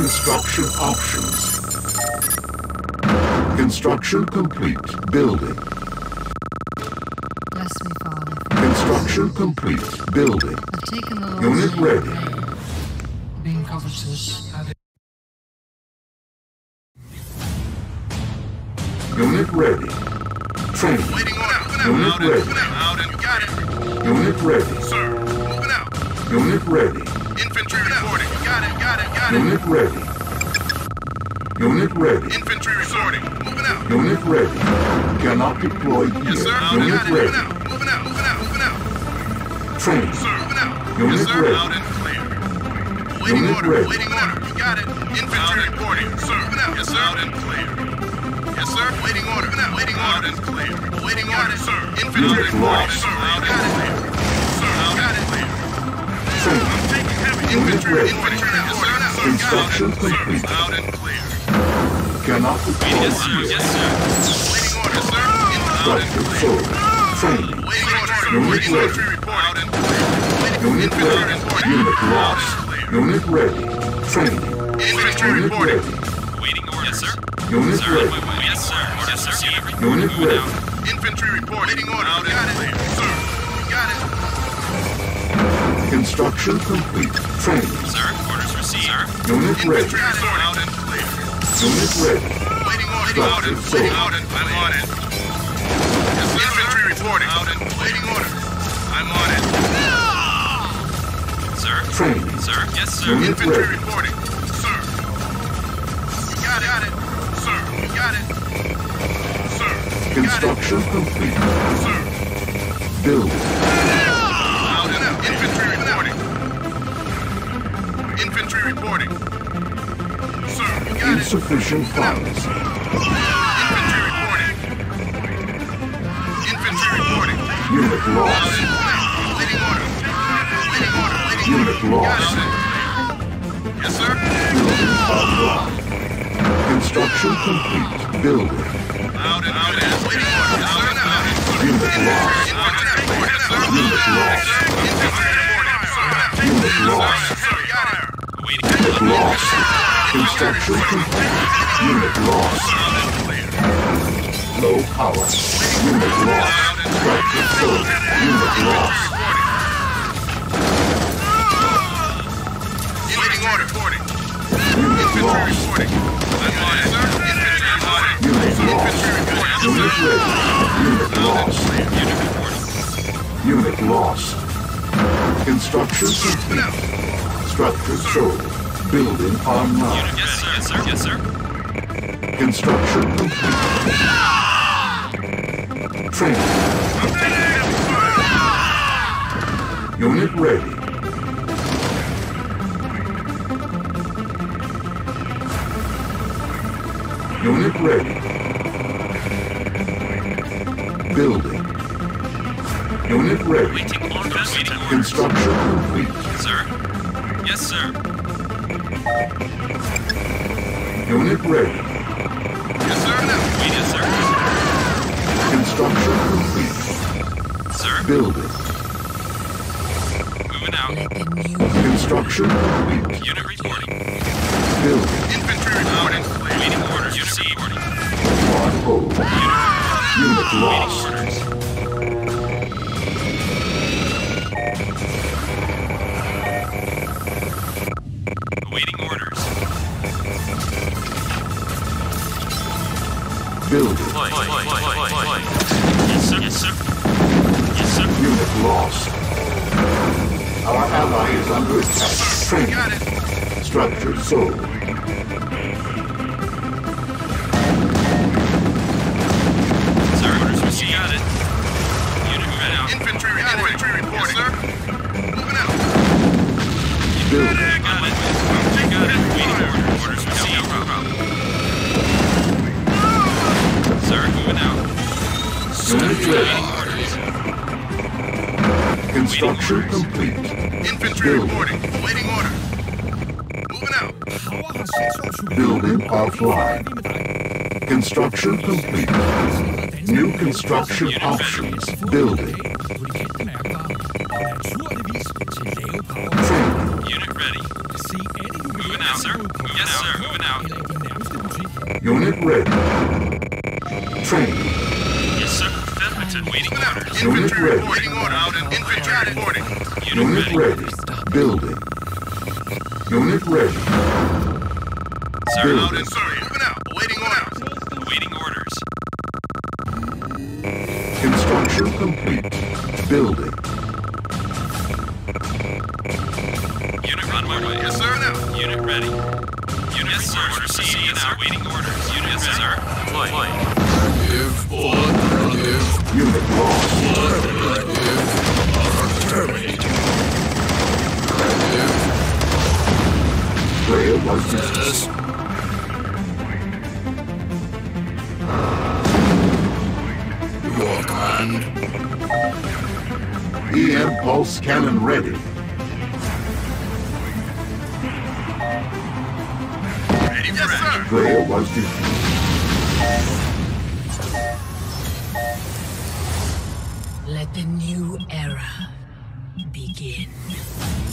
construction options. Construction complete. Building. Bless me, Father. Construction complete. Building. I've taken the Lord's Unit name. ready. Being covetous. Unit ready. Training. Waiting order. Unit ready. Out and got it. Unit ready. Sir, moving out. Unit ready. Infantry reporting. Got it. Unit ready. Unit ready. Infantry reporting. Moving out. Unit ready. Cannot deploy here. Yes, sir. Unit ready. Moving out. Training. Sir, moving out. Unit Yes, sir. ready. Out and clear. Waiting Unit order. ready. Waiting order. You got it. Infantry reporting. Sir, moving out. Yes, sir. Out and clear. Yes, sir. Waiting order. Waiting order. Out and clear. Waiting order, sir. Infantry Unit reporting. lost. Sir, out and clear. Sir, out and clear. Training. I'm taking heavy Unit infantry ready. reporting. Yes, sir. Construction Sir, complete. out and clear. Cannot deploy here. Yes, sir. Waiting order, sir. Out and Structure clear. sold. Training. Waiting order, sir. Unit Waiting ready. infantry report. Out and clear. Unit Infantry ready. reporting. Unit Out lost. and clear. Unit ready. Training. Infantry Unit reporting. ready. Waiting orders. Yes, sir. Unit Sir, ready. on my way. Yes, sir. Yes, sir. Unit Moving ready. out. Infantry report. Waiting order. Out and clear. Sir, got it. Construction complete. Training. Sir, orders received. Sir. Unit ready. Infantry report. Out and clear. Unit ready. Waiting order. Structure Out and sold. waiting out and I'm on it. Yes, sir. Infantry reporting. Out and waiting order. I'm on it. Sir. Training. Sir. Yes, sir. Unit Infantry ready. reporting. Sir. You got it. Sir, you got it. Sir, you got it. Construction complete. Sir. Building. Out and out. Infantry reporting. Infantry reporting. Sir, you got it. Insufficient funds. Infantry reporting. Infantry reporting. Unit lost. Waiting order. Waiting order. Waiting Unit order. lost. Got it. Yes, sir. Building online. Construction complete. Building. Out and out and waiting order. Yes, sir. Unit lost. Infantry reporting. Yes, sir. Unit lost. Infantry reporting. Unit lost. Sir, got it. Waiting. Unit lost. Construction complete. Unit lost. Low power. Unit lost. Structure sold. Unit lost. Waiting order. Reporting. Unit Infantry lost. reporting. I'm on it, sir. Infantry reporting. Unit lost. Infantry reporting. Unit ready. Unit lost. Unit reporting. Unit lost. Construction complete. Structure sold. Building online. Unit. Yes, sir. Yes, sir. Yes, sir. Construction complete. Training. Unit ready. Unit ready. Building. Unit ready. Waiting orders. Waiting orders. Construction complete. Sir. Yes, sir. Unit ready. Yes, sir. Wait, yes, sir. Construction complete. Sir. Building. Moving out. Construction complete. Unit reporting. Building. Infantry reporting. Waiting orders. Unit reporting. On hold. Unit Waiting lost. orders. Waiting orders. Building. Yes, sir. Yes, sir. Yes, sir. Unit lost. Our ally is under attack. Training. Got it. Structure sold. Sir, orders received. Got it. Unit moving out. Infantry reporting. Yes, sir. Moving out. Building. Got it. Got it. Waiting orders. Orders received. No problem. Sir, moving out. Unit ready. Waiting orders. Construction complete. Infantry Building. reporting. Waiting order. Moving out. Building offline. Construction complete. New construction options. Building. Training. Unit ready. Moving out, sir. Yes, Unit ready. Training. Yes, sir. Affirmative. Waiting orders. Unit Infantry ready. reporting order. Out and infantry reporting. Unit Unit ready. ready. Building. Unit ready. Sir, Building. Out and sir. Moving out. Awaiting orders. awaiting orders. Construction complete. Building. Unit on my way. Yes, sir. Now. Unit ready. Unit yes, sir. Proceeding. Yes, sir. Waiting orders. Unit yes, ready. Sir. Deploying. Unit lost. Trail was dismissed. Your command. EM pulse cannon ready. Ready for action. Trail was defeated. Let the new era begin.